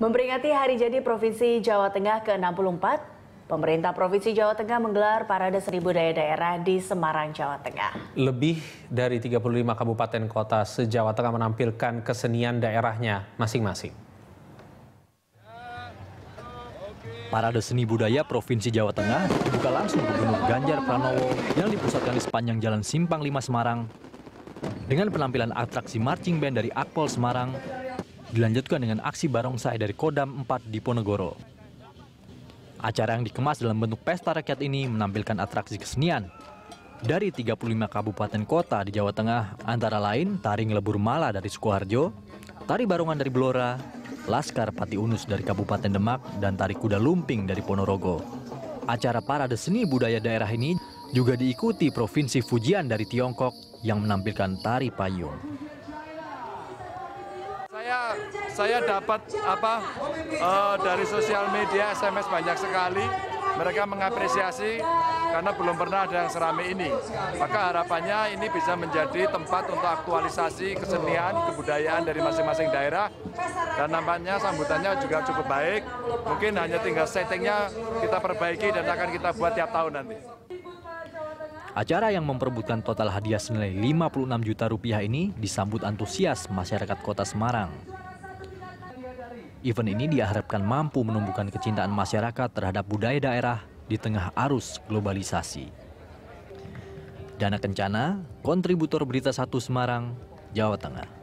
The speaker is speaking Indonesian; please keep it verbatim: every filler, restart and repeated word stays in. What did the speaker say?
Memperingati Hari Jadi Provinsi Jawa Tengah ke enam puluh empat, pemerintah Provinsi Jawa Tengah menggelar Parade Seni Budaya Daerah di Semarang, Jawa Tengah. Lebih dari tiga puluh lima kabupaten kota se-Jawa Tengah menampilkan kesenian daerahnya masing-masing. Parade Seni Budaya Provinsi Jawa Tengah dibuka langsung Gubernur Ganjar Pranowo yang dipusatkan di sepanjang Jalan Simpang lima Semarang. Dengan penampilan atraksi marching band dari Akpol Semarang, dilanjutkan dengan aksi barongsai dari Kodam empat Diponegoro. Acara yang dikemas dalam bentuk pesta rakyat ini menampilkan atraksi kesenian dari tiga puluh lima kabupaten kota di Jawa Tengah, antara lain tari ngelebur mala dari Sukoharjo, tari barongan dari Blora, Laskar Pati Unus dari Kabupaten Demak, dan tari kuda lumping dari Ponorogo. Acara Parade Seni Budaya Daerah ini juga diikuti Provinsi Fujian dari Tiongkok yang menampilkan tari payung. Saya saya dapat apa uh, dari sosial media, S M S banyak sekali. Mereka mengapresiasi karena belum pernah ada yang seramai ini. Maka harapannya ini bisa menjadi tempat untuk aktualisasi kesenian, kebudayaan dari masing-masing daerah. Dan nampaknya sambutannya juga cukup baik. Mungkin hanya tinggal settingnya kita perbaiki dan akan kita buat tiap tahun nanti. Acara yang memperebutkan total hadiah senilai lima puluh enam juta rupiah ini disambut antusias masyarakat kota Semarang. Event ini diharapkan mampu menumbuhkan kecintaan masyarakat terhadap budaya daerah di tengah arus globalisasi. Dana Kencana, kontributor Berita Satu Semarang, Jawa Tengah.